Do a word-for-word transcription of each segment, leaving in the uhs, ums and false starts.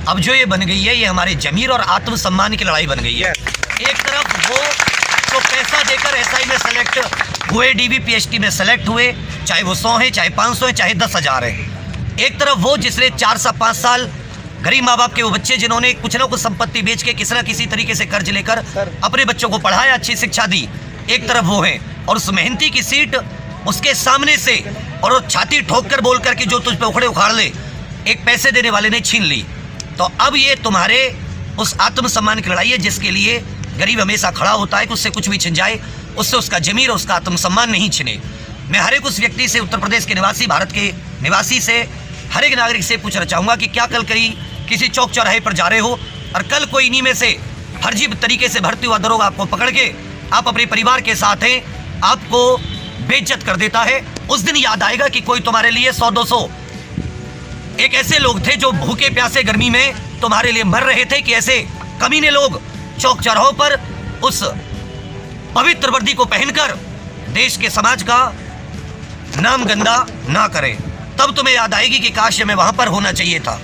अब जो ये बन गई है, ये हमारे जमीर और आत्मसम्मान की लड़ाई बन गई है। एक तरफ वो जो पैसा देकर एसआई में सेलेक्ट हुए, डीबी पीएचडी में सेलेक्ट हुए, चाहे वो सौ है, चाहे पाँच सौ है, चाहे दस हजार है। एक तरफ वो जिसने चार से पाँच साल गरीब माँ बाप के वो बच्चे जिन्होंने कुछ ना कुछ संपत्ति बेच के किसी ना किसी तरीके से कर्ज लेकर अपने बच्चों को पढ़ाया, अच्छी शिक्षा दी। एक तरफ वो है, और उस मेहनती की सीट उसके सामने से और वो छाती ठोक कर बोल कर कि जो तुझ पे उखड़े उखाड़ ले, एक पैसे देने वाले ने छीन ली। तो अब ये तुम्हारे उस आत्मसम्मान की लड़ाई है जिसके लिए गरीब हमेशा खड़ा होता है कि उससे कुछ भी छिन जाए, उससे उसका जमीर, उसका आत्मसम्मान नहीं छिने। मैं हर एक उस व्यक्ति से, उत्तर प्रदेश के निवासी, भारत के निवासी से, हर एक नागरिक से पूछना चाहूँगा कि क्या कल कहीं किसी चौक चौराहे पर जा रहे हो और कल कोई इन्हीं में से फर्जी तरीके से भर्ती हुआ दरोगा आपको पकड़ के आप अपने परिवार के साथ हैं, आपको बेइज्जत कर देता है, उस दिन याद आएगा कि कोई तुम्हारे लिए सौ दो सौ एक ऐसे लोग थे जो भूखे प्यासे गर्मी में तुम्हारे लिए मर रहे थे कि ऐसे कमीने लोग चौक चौराहों पर उस पवित्र वर्दी को पहनकर देश के समाज का नाम गंदा ना करें। तब तुम्हें याद आएगी कि काश मैं वहां पर होना चाहिए था।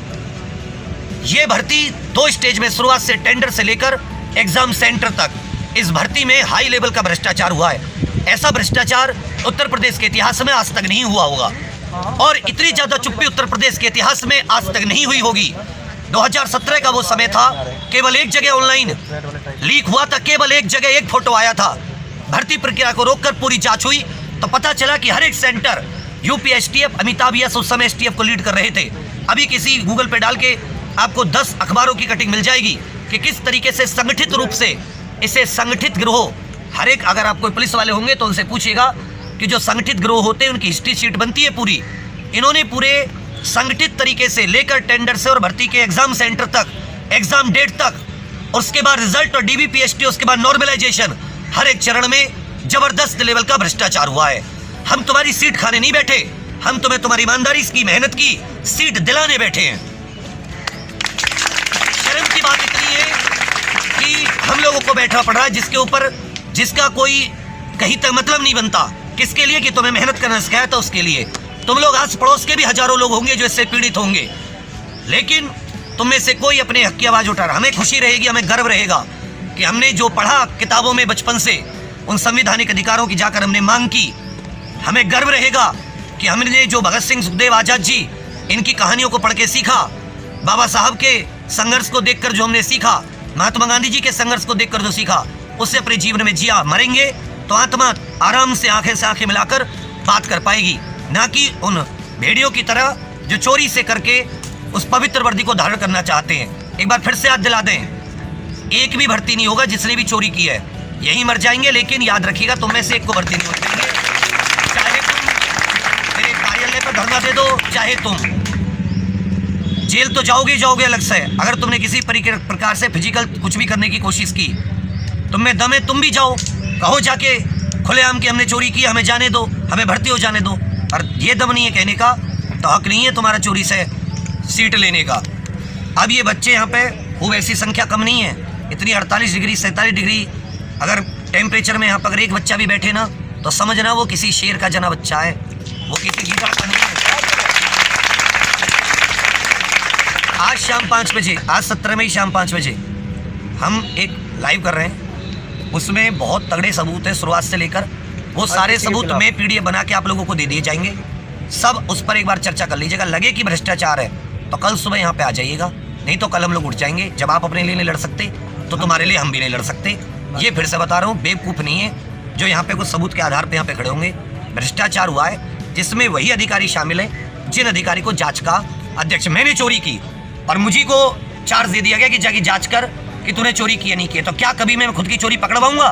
यह भर्ती दो स्टेज में, शुरुआत से टेंडर से लेकर एग्जाम सेंटर तक, इस भर्ती में हाई लेवल का भ्रष्टाचार हुआ है। ऐसा भ्रष्टाचार उत्तर प्रदेश के इतिहास में आज तक नहीं हुआ होगा, और इतनी ज्यादा चुप्पी उत्तर प्रदेश के इतिहास में आज तक नहीं हुई होगी। दो हज़ार सत्रह का वो समय था, केवल एक जगह ऑनलाइन लीक हुआ था, केवल एक जगह एक फोटो आया था। भर्ती प्रक्रिया को रोककर पूरी जांच हुई तो पता चला कि हर एक centre UP STF, Amitabh Yash उस समय एसटीएफ को लीड कर रहे थे। अभी किसी गूगल पे डाल के आपको दस अखबारों की कटिंग मिल जाएगी कि किस तरीके से संगठित रूप से इसे संगठित गिरोह, हर एक, अगर आप कोई पुलिस वाले होंगे तो उनसे पूछिएगा कि जो संगठित गिरोह होते हैं उनकी हिस्ट्री शीट बनती है पूरी। इन्होंने पूरे संगठित तरीके से लेकर टेंडर से और भर्ती के एग्जाम सेंटर तक, एग्जाम डेट तक, और उसके बाद रिजल्ट और डीबी पीएचडी, उसके बाद नॉर्मलाइजेशन, हर एक चरण में जबरदस्त लेवल का भ्रष्टाचार हुआ है। हम तुम्हारी सीट खाने नहीं बैठे, हम तुम्हें तुम्हारी ईमानदारी की, मेहनत की सीट दिलाने बैठे हैं। शर्म की बात इतनी है कि हम लोगों को बैठना पड़ रहा है जिसके ऊपर, जिसका कोई कहीं तक मतलब नहीं बनता। किसके लिए? कि तुम्हें मेहनत करना सिखाया था, उसके लिए। तुम लोग आस पड़ोस के भी हजारों लोग होंगे जो इससे पीड़ित होंगे, लेकिन तुम में से कोई अपने हक की आवाज उठा रहा। हमें खुशी रहेगी, हमें गर्व रहेगा कि हमने जो पढ़ा किताबों में बचपन से, उन संवैधानिक अधिकारों की जाकर हमने मांग की। हमें गर्व रहेगा कि हमने जो भगत सिंह, सुखदेव, आजाद जी, इनकी कहानियों को पढ़ के सीखा, बाबा साहब के संघर्ष को देखकर जो हमने सीखा, महात्मा गांधी जी के संघर्ष को देखकर जो सीखा, उससे अपने जीवन में जिया। मरेंगे तो आत्मा आराम से आंखें से आंखें मिलाकर बात कर पाएगी, ना कि उन भेड़ियों की तरह जो चोरी से करके उस पवित्र वर्दी को धारण करना चाहते हैं। एक बार फिर से याद दिला दें, एक भी भर्ती नहीं होगा जिसने भी चोरी की है, यही मर जाएंगे। लेकिन याद रखिएगा, तुम में से एक को भर्ती नहीं होगी। चाहे तुम मेरे कार्यालय पर धरना दे दो, चाहे तुम जेल तो जाओगे ही जाओगे अलग से। अगर तुमने किसी प्रकार से फिजिकल कुछ भी करने की कोशिश की, तुम में दम है, तुम भी जाओ, कहो जाके खुलेआम कि हमने चोरी की, हमें जाने दो, हमें भर्ती हो जाने दो। और ये दम नहीं है कहने का, तो हक नहीं है तुम्हारा चोरी से सीट लेने का। अब ये बच्चे यहाँ पे, वो वैसी संख्या कम नहीं है, इतनी अड़तालीस डिग्री सैंतालीस डिग्री अगर टेम्परेचर में यहाँ पर अगर एक बच्चा भी बैठे ना, तो समझना वो किसी शेर का जना बच्चा है, वो किसी गीदड़ का नहीं है। आज शाम पाँच बजे, आज सत्रह मई शाम पाँच बजे हम एक लाइव कर रहे हैं, उसमें बहुत तगड़े सबूत है शुरुआत से लेकर। वो सारे सबूत में पीडीएफ बना के आप लोगों को दे दिए जाएंगे। सब उस पर एक बार चर्चा कर लीजिएगा। लगे कि भ्रष्टाचार है तो कल सुबह यहाँ पे आ जाइएगा, नहीं तो कल हम लोग उठ जाएंगे। जब आप अपने लिए नहीं लड़ सकते तो तुम्हारे लिए हम भी नहीं लड़ सकते। ये फिर से बता रहा हूँ, बेवकूफ़ नहीं है जो यहाँ पे कुछ सबूत के आधार पर यहाँ पे खड़े होंगे। भ्रष्टाचार हुआ है जिसमें वही अधिकारी शामिल है जिन अधिकारी को जाँच का अध्यक्ष, मैंने चोरी की और मुझी को चार्ज दे दिया गया कि जाके जाँच कर कि तूने चोरी की या नहीं की। तो क्या कभी मैं खुद की चोरी पकड़वाऊंगा?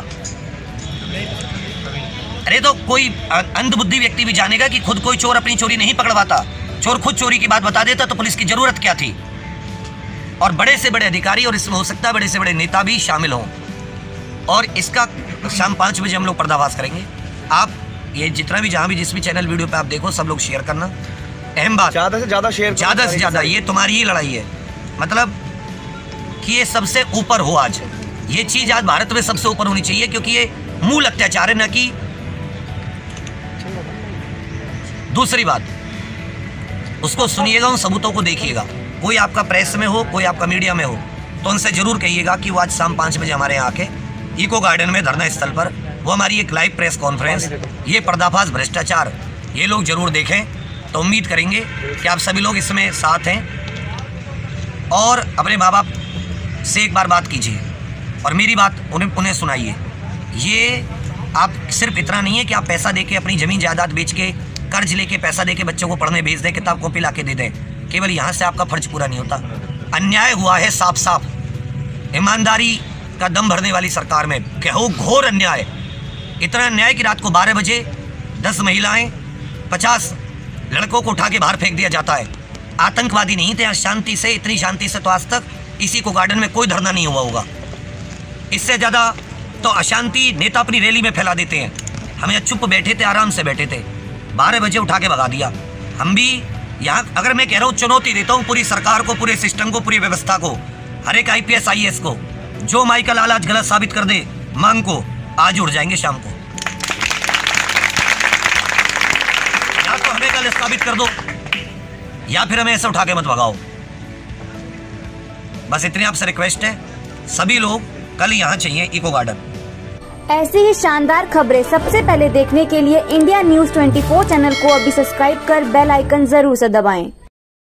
अरे तो कोई अंधबुद्धि व्यक्ति भी जानेगा कि खुद कोई चोर अपनी चोरी नहीं पकड़वाता। चोर खुद चोरी की बात बता देता तो पुलिस की जरूरत क्या थी? और बड़े से बड़े अधिकारी, और इसमें हो सकता है बड़े से बड़े नेता भी शामिल हों। और इसका शाम पाँच बजे हम लोग पर्दाफाश करेंगे। आप ये जितना भी, जहाँ भी, जिस भी चैनल वीडियो पे आप देखो, सब लोग शेयर करना। अहम बात, ज़्यादा से ज़्यादा शेयर, ज़्यादा से ज़्यादा। ये तुम्हारी ही लड़ाई है, मतलब कि ये सबसे ऊपर हो। आज ये चीज़ आज भारत में सबसे ऊपर होनी चाहिए, क्योंकि ये मूल अत्याचार है, न कि दूसरी बात। उसको सुनिएगा, उन सबूतों को देखिएगा, कोई आपका प्रेस में हो, कोई आपका मीडिया में हो, तो उनसे जरूर कहिएगा कि वो आज शाम पाँच बजे हमारे यहाँ आके इको गार्डन में धरना स्थल पर वो हमारी एक लाइव प्रेस कॉन्फ्रेंस, ये पर्दाफाश भ्रष्टाचार, ये लोग जरूर देखें। तो उम्मीद करेंगे कि आप सभी लोग इसमें साथ हैं और अपने माँ बाप से एक बार बात कीजिए और मेरी बात उन्हें उन्हें सुनाइए। ये आप सिर्फ इतना नहीं है कि आप पैसा देके अपनी ज़मीन जायदाद बेच के, कर्ज लेके पैसा देके बच्चों को पढ़ने भेज दें, किताब कॉपी ला के दे दें, केवल यहाँ से आपका फर्ज पूरा नहीं होता। अन्याय हुआ है साफ साफ, ईमानदारी का दम भरने वाली सरकार में कहो घोर अन्याय। इतना अन्याय कि रात को बारह बजे दस महिलाएं पचास लड़कों को उठा के बाहर फेंक दिया जाता है। आतंकवादी नहीं थे, शांति से, इतनी शांति से तो आज तक इसी को गार्डन में कोई धरना नहीं हुआ होगा। इससे ज़्यादा तो अशांति नेता अपनी रैली में फैला देते हैं। हम यहाँ चुप बैठे थे, आराम से बैठे थे, बारह बजे उठा के भगा दिया। हम भी यहाँ, अगर मैं कह रहा हूँ, चुनौती देता हूँ पूरी सरकार को, पूरे सिस्टम को, पूरी व्यवस्था को, हर एक I P S I A S को, जो माइकल लाल आज गलत साबित कर दे मांग को, आज उड़ जाएंगे शाम को। या तो हमें गलत साबित कर दो या फिर हमें ऐसे उठा के मत भगाओ। बस इतनी आपसे रिक्वेस्ट है, सभी लोग कल यहाँ चाहिए इको गार्डन। ऐसी ही शानदार खबरें सबसे पहले देखने के लिए इंडिया न्यूज़ चौबीस चैनल को अभी सब्सक्राइब कर बेल आइकन जरूर से दबाएं।